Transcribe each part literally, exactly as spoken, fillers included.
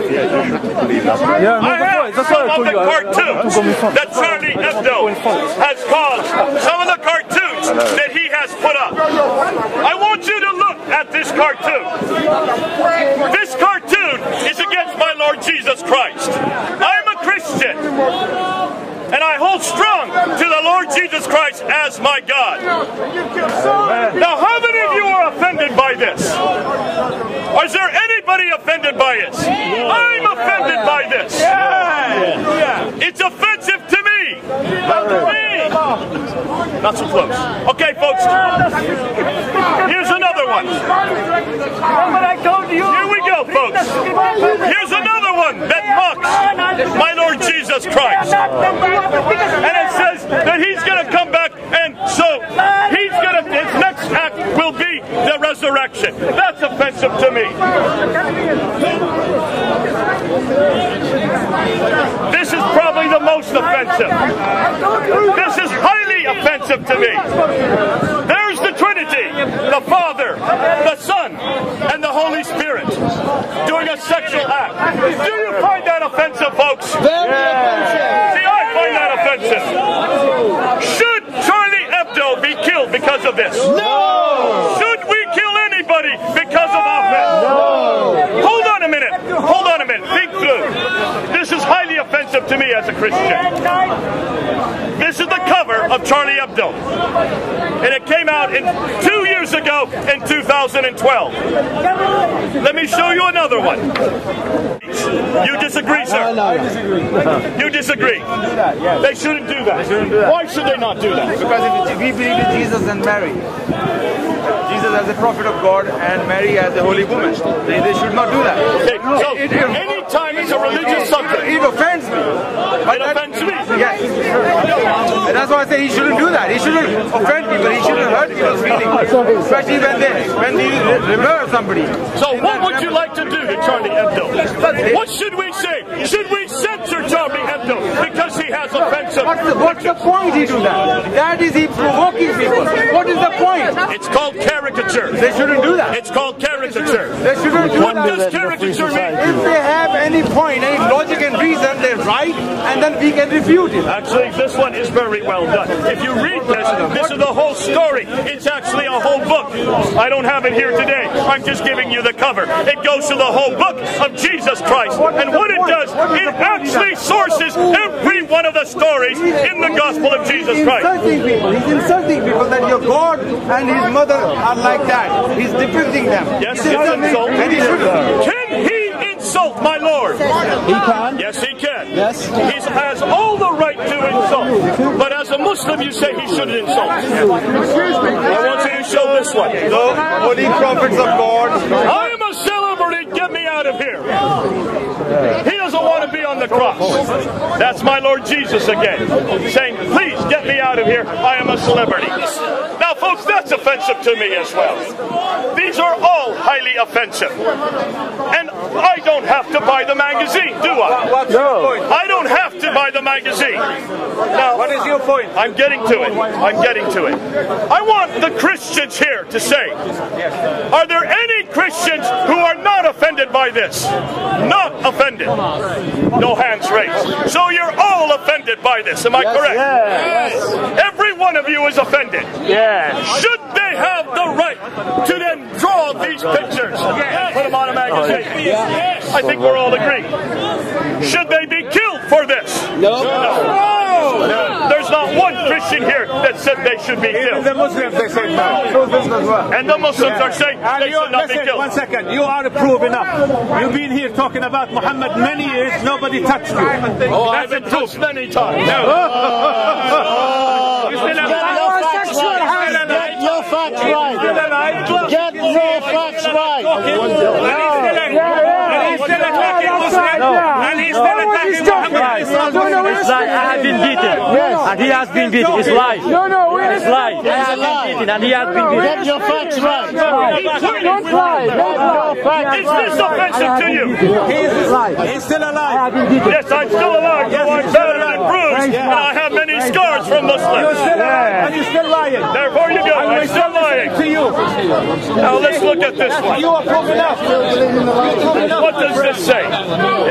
Yeah, I have some of the cartoons that Charlie Hebdo has caused, some of the cartoons that he has put up. I want you to look at this cartoon. This cartoon is against my Lord Jesus Christ. I'm a Christian, and I hold strong to the Lord Jesus Christ as my God. Now, how many of you are offended by this? Is there anybody offended by it? I'm offended by this. It's offensive to me. Not so close. Okay, folks. Here's another one. Here we go, folks. Here's another one that mocks my Lord Jesus Christ. And it says that he's going to come back, and so he's going to, his next act will be the resurrection. That's offensive to me. This is probably the most offensive. This is highly offensive to me. There's the Trinity, the Father, the Son, and the Holy Spirit doing a sexual act. Do you find that offensive, folks? Very offensive. See, I find that offensive. Should Charlie Hebdo be killed because of this? No! Should we kill anybody because of offense? No! Hold on a minute. Hold on a minute. Think through. This is highly offensive to me as a Christian. This is the cover of Charlie Hebdo. And it came out in two years ago in two thousand twelve. Let me show you another one. You disagree, sir? No, I disagree. You disagree? They shouldn't do that. Why should they not do that? Because if we believe in Jesus and Mary, Jesus as a prophet of God and Mary as a holy woman, they, they should not do that. Okay, so it, it, anytime it's a religious subject, it offends me. It offends me. Yes. And that's why I say he shouldn't do that. He shouldn't offend people. He shouldn't hurt people's feelings, especially when they when they remember somebody. So what would you like to do to Charlie Hebdo? What should we say? Should we censor Charlie Hebdo because he has offensive? What's the, what's the point he do that? That is he provoking people. What is the point? It's called caricature. They shouldn't do that. It's called caricature. They shouldn't do What that. does caricature mean? If they have any point, any logic and reason, they write, and then we can refute it. Actually, this one is very well done. If you read this, this is the whole story. It's actually a whole book. I don't have it here today. I'm just giving you the cover. It goes to the whole book of Jesus Christ. And what it does, it actually sources every one of the stories in the gospel of Jesus Christ. He's insulting people. He's insulting people that your God and his mother are like that. He's depicting them. Yes, it's insult. And he shouldn't. Can he insult my Lord? He can. Yes, he can. Yes. He has all the right to insult. But as a Muslim, you say he shouldn't insult. I want you to show this one. The holy prophets of God. I am a celebrity. Get me out of here. He doesn't want to be on the cross. That's my Lord Jesus again, saying, please get me out of here. I am a celebrity. Now, folks, that's offensive to me as well. These are all highly offensive. And I don't have to buy the magazine, do I? What's your point? I don't have to buy the magazine. Now, What is your point? I'm getting to it. I'm getting to it. I want the Christians here to say, are there any Christians who are not offended by this? Not offended. No hands raised. So you're all offended by this, am I correct? Yes. Every one of you is offended. Yes. Should they have the right to then draw these pictures and put them on a magazine? I think we're all agreed. Should they be killed for this? No. No. There's not one Christian here that said they should be killed. The Muslims, they say no. And the Muslims are saying And they you, should not be listen, killed. one second, you are proof enough. You've been here talking about Muhammad many years, nobody touched you. Oh, I've been touched many times. You still alive? Get your facts right. Get your facts right. And he's still attacking Muslims. And he's still attacking Muhammad. It's lie. I have been beaten. And he has been beaten. It's lies. No, no, It's lies. I have been beaten and he has been beaten. get your facts right. Don't lie. Get your facts Is this offensive to you? He's still alive. Yes, I'm still alive, though I'm battered and bruised, and I have many scars from Muslims. And you're still lying. Therefore you go, I'm still lying. To you. Now let's look at this one. You are proof enough. What does this say?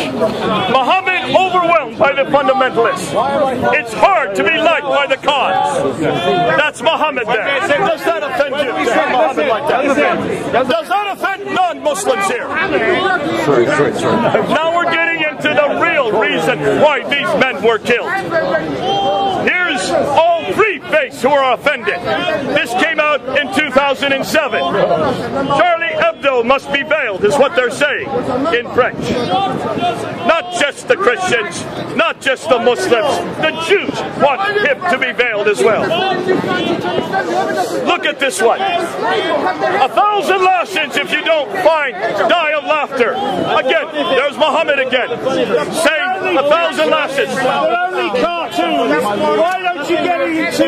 Muhammad overwhelmed by the fundamentalists. It's hard to be liked by the cons. That's Muhammad there. Does that offend you? Muhammad like that? Does that offend non-Muslims here? Sorry, sorry, sorry. Now we're getting into the real reason why these men were killed. Here's all three faiths who are offended. This came out in two thousand seven. Charlie Hebdo must be veiled, is what they're saying in French. Not just the Christians, not just the Muslims, the Jews want him to be veiled as well. Look at this one. A thousand lashes if you don't find, die of laughter. Again, there's Muhammad again, saying a thousand lashes. They're only cartoons. Why don't you get into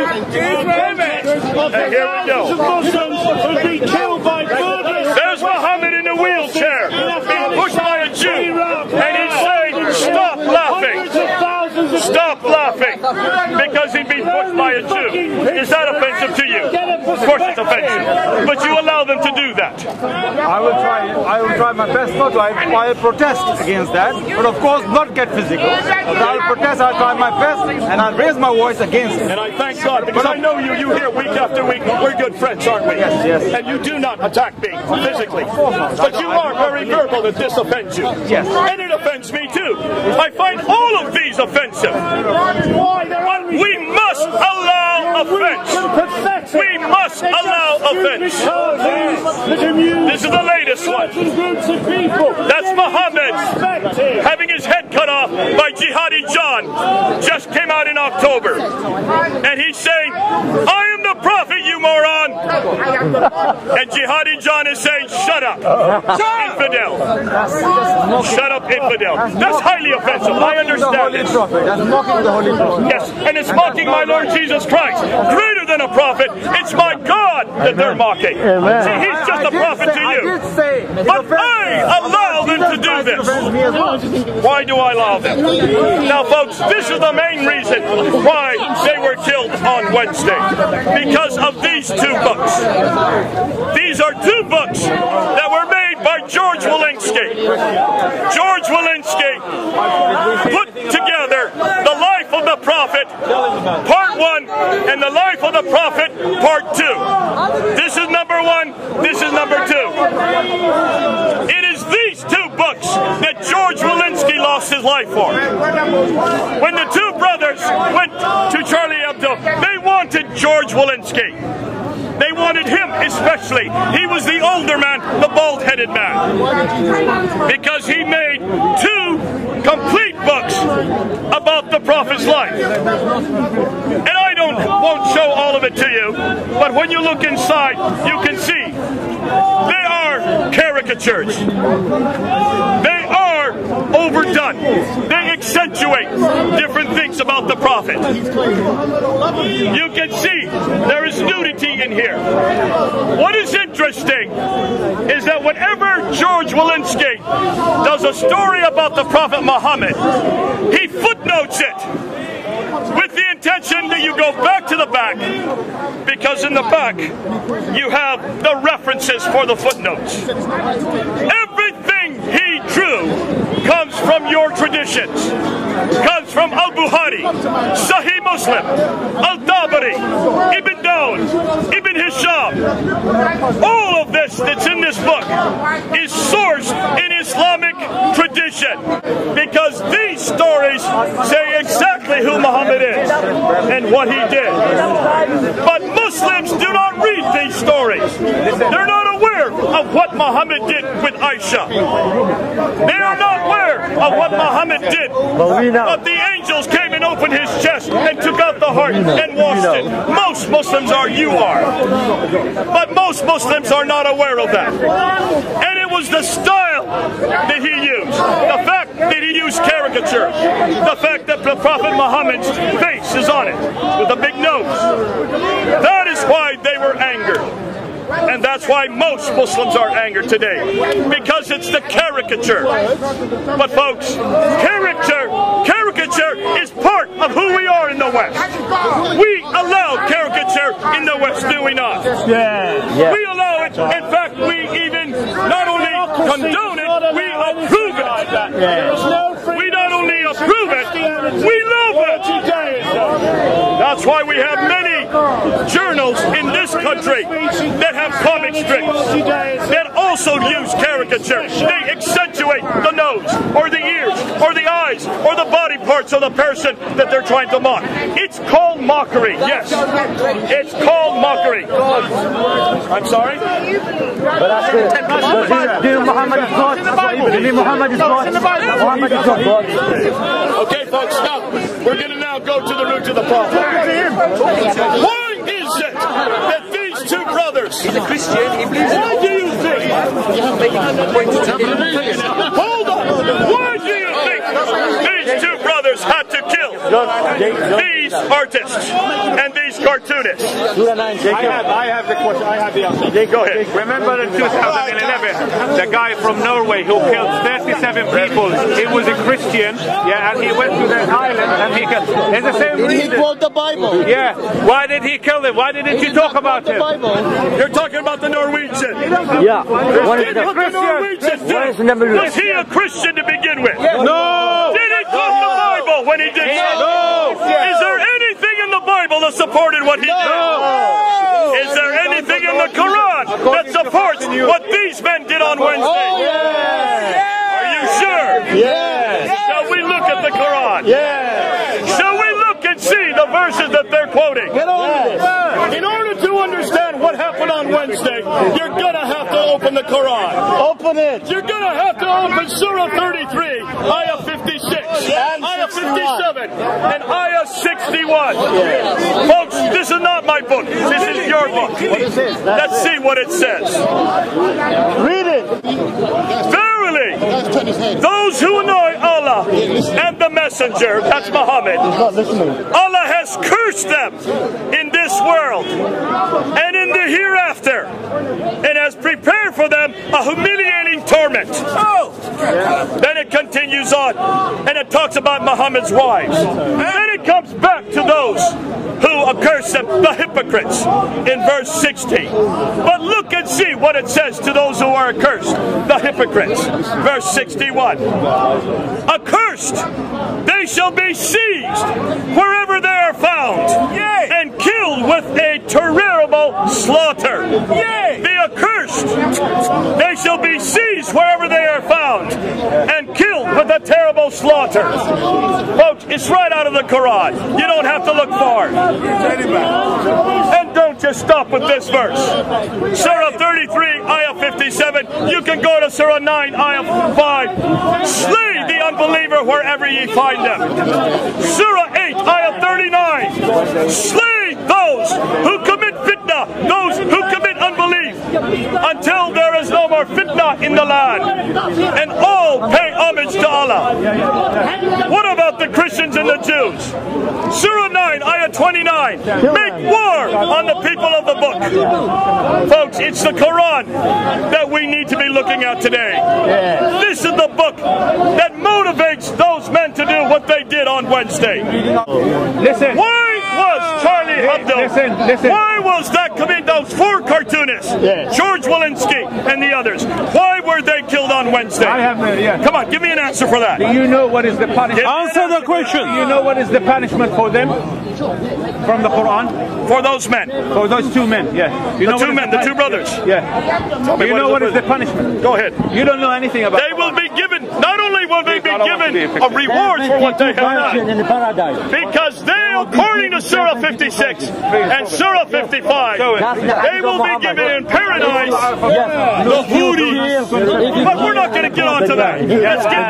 And here we go. Muslims who've been killed by burglars? There's Muhammad in a wheelchair, being pushed by a Jew, and he's saying, stop laughing. Stop laughing, because he'd been pushed by a Jew. Is that offensive to you? Of course it's offensive, but you allow them to do that. I will try. I will try my best not to. I will protest against that, but of course not get physical. I'll protest. I'll try my best, and I'll raise my voice against it. And I thank God, because I know you. You here week after week. We're good friends, aren't we? Yes, yes. And you do not attack me physically, but you are very verbal that this offends you. Yes. And it offends me too. I find all of these offensive. But we must allow offense. We must allow offense. This is the latest one. That's Muhammad having his head cut off by Jihadi John. Just came out in October. And he's saying, I am the prophet, you moron. And Jihadi John is saying, shut up, infidel. Shut up, infidel. That's highly offensive. I understand this. That's mocking the Holy Prophet. Yes, and it's mocking my Lord Jesus Christ. Greater than a prophet, it's my God that they're mocking. See, he's just a prophet to you. But I allow them to do this. Why do I allow them? Now, folks, this is the main reason why they were killed on Wednesday. Because of these two books. These are two books that were made by George Walensky. George Walensky put together the life of the prophet, part one, and the life of the prophet, part two. This is number one, this is number two. It is these two books that George Walensky lost his life for. When the two brothers went to Charlie Hebdo, they wanted George Walensky. They wanted him especially. He was the older man, the bald-headed man. Because he made two complete books about the prophet's life. And I don't won't show all of it to you, but when you look inside, you can see they are caricatures. They are overdone. They accentuate different things about the prophet. You can see there is nudity in here. What is interesting is that whenever George Walensky does a story about the Prophet Muhammad, he footnotes it with the intention that you go back to the back, because in the back you have the references for the footnotes. Everything he drew comes from your traditions, comes from Al-Bukhari, Sahih Muslim, Al-Tabari, Ibn Dawud, Ibn Hisham. All of this that's in this book is sourced in Islamic tradition, because these stories say exactly who Muhammad is and what he did. But Muslims do not read these stories. They're not aware of what Muhammad did with Aisha. They are not aware of what Muhammad did. But the angels came and opened his chest and took out the heart and washed it. Most Muslims are, you are. But most Muslims are not aware of that. And it was the style that he used. The fact that he used caricatures. The fact that the Prophet Muhammad's face is on it with a big nose. That is why they were angered. And that's why most Muslims are angered today, because it's the caricature. But folks, character, caricature is part of who we are in the West. We allow caricature in the West, do we not? Yeah. yeah. We allow it. In fact, we even not only condone it, we approve it. We not only approve it, we love it. That's why we have many journals in this country that have comic strips that also use caricature. They accentuate the nose or the ears or the eyes or the body parts of the person that they're trying to mock. It's called mockery, yes. It's called mockery. I'm sorry? But that's it. Do Muhammad is God. Do Muhammad is God. Muhammad is God. Okay, folks, now we're going to now go to the root of the problem. Why is it that these two brothers? He's a Christian. Why do you think? Hold on. Why do you think these two brothers had to kill these artists and these cartoonists? I have, I have the question. I have the answer. Go ahead. Remember in two thousand eleven, the guy from Norway who killed thirty-seven people. He was a Christian, yeah, and he went to the island and he killed. It's the same reason. He quote the Bible. Yeah. Why did he kill him? Why didn't you talk about him? You're talking about the Norwegian. Yeah. What is Did what the Norwegian did? Was he a Christian to begin with? No. Did he quote the Bible when he did so? No. Is there anything in the Bible that supported what he did? No. Is there anything in the Quran that supports what these men did on Wednesday? Are you sure? Yes. Shall we look at the Quran? Yes. Shall we look and see the verses that they're quoting? In order to understand what happened on Wednesday, you're going to have to open the Quran. Open it. You're going to have to open Surah thirty-three, Ayah fifty-six, Ayah fifty-seven, and Ayah sixty-one. Folks, this is not my book. This is your book. Let's see what it says. Read it. Verily, those who annoy Allah and the Messenger, that's Muhammad, Allah has cursed them in this world and in the hereafter, and has prepared for them a humiliating torment. Oh. Then it continues on, and it talks about Muhammad's wives. Then it comes back to those who accurse them, the hypocrites, in verse sixty. But look and see what it says to those who are accursed, the hypocrites, verse sixty-one. Accursed, they shall be seized wherever they are found, Yay. and killed with a terrible slaughter. Yay. The accursed, they shall be seized wherever they are found, and killed with a terrible slaughter. Folks, it's right out of the Quran. You don't have to look far. And don't just stop with this verse. Surah thirty-three, Ayah fifty-seven. You can go to Surah nine, Ayah five. Slay the unbeliever wherever ye find them. Surah eight, Ayah thirty-nine. Slay those who commit fitna, those who commit unbelief, until there is no more fitna in the land, and all pay homage to Allah. What about the Christians and the Jews? Surah nine, Ayah twenty-nine. Make war on the people of the book. Folks, it's the Quran that we need to be looking at today. This is the book that motivates those men to do what they did on Wednesday. Listen. Why was Charlie Hebdo? Listen, listen. Why was that committee, those four cartoonists, Yes. George Walensky and the others, why were they killed on Wednesday? I have, uh, yeah. Come on, give me an answer for that. Do you know what is the punishment? Answer the question. Do you know what is the punishment for them from the Quran? For those men. For those two men, yeah. You The know two what is men, the two brothers. Yeah. Tell me Do you what know is what the is the punishment? Go ahead. You don't know anything about They will be given, not only will they be I don't want to be given a a reward for what they have done, in the paradise. because they, according to Surah fifty-six and Surah fifty-five, they will be given in paradise the foodie. But we're not going to get onto that. Let's get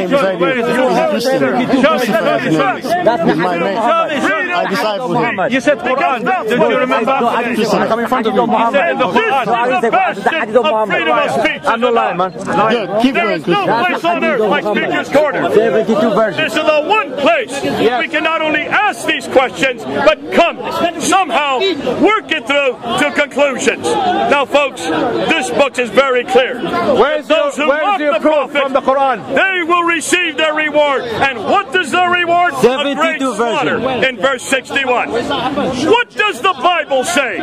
He's my mate. I disciple him. You said Quran. Do you remember? Listen, come in front of me. You said in the This is the bastion of freedom of speech. I'm not lying, man. Good, keep There going, is no Christian. place on earth like Speaker's Corner. seventy-two versions. This is the one place we can not only ask these questions, but come somehow work it through to conclusions. Now, folks, this book is very clear. Where's Those your, who where's mock your the proof prophet, from the Quran? they will receive their reward. And what does the reward? A great seventy-two slaughter in verse sixty-one. What does the Bible say?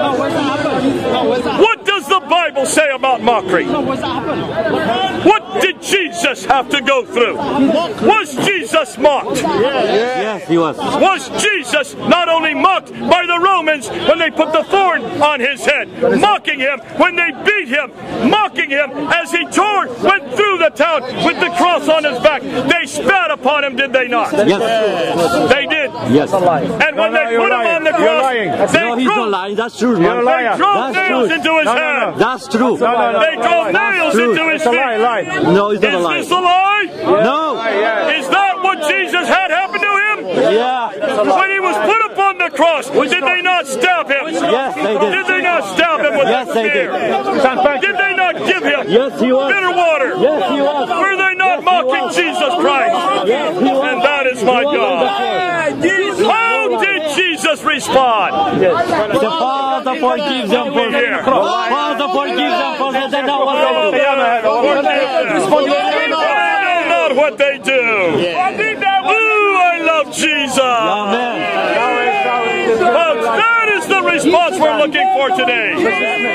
What does the Bible say about mockery? What did Jesus Jesus have to go through? Was Jesus mocked? Yes, he was. Was Jesus not only mocked by the Romans when they put the thorn on his head, mocking him when they beat him, mocking him as he tore, went through the town with the cross on his back? They spat upon him, did they not? Yes. They did. Yes. And when they put him on the cross, they No, he's not drove, lying. That's true. they Man. drove That's nails true. into his hand. That's true. They drove nails true. into his It's a lie, feet. lie. No, it's not a Is lie. this a lie? No. Is that what Jesus had happen to him? Yeah. When he was put upon the cross, did they not stab him? Yes, they did. Did they not stab him with Yes, that they spear? did. Did they not give him Yes, he was. bitter water? Yes, he was. Were they not Yes, he mocking was. Jesus Christ? Yes, he was. And that is my He was on the God. cross. How did Jesus respond? The Father forgives them for Here. Father forgives them for they don't know what they do. They know not what they do. Ooh, I love Jesus. Amen. Folks, that is the response we're looking for today.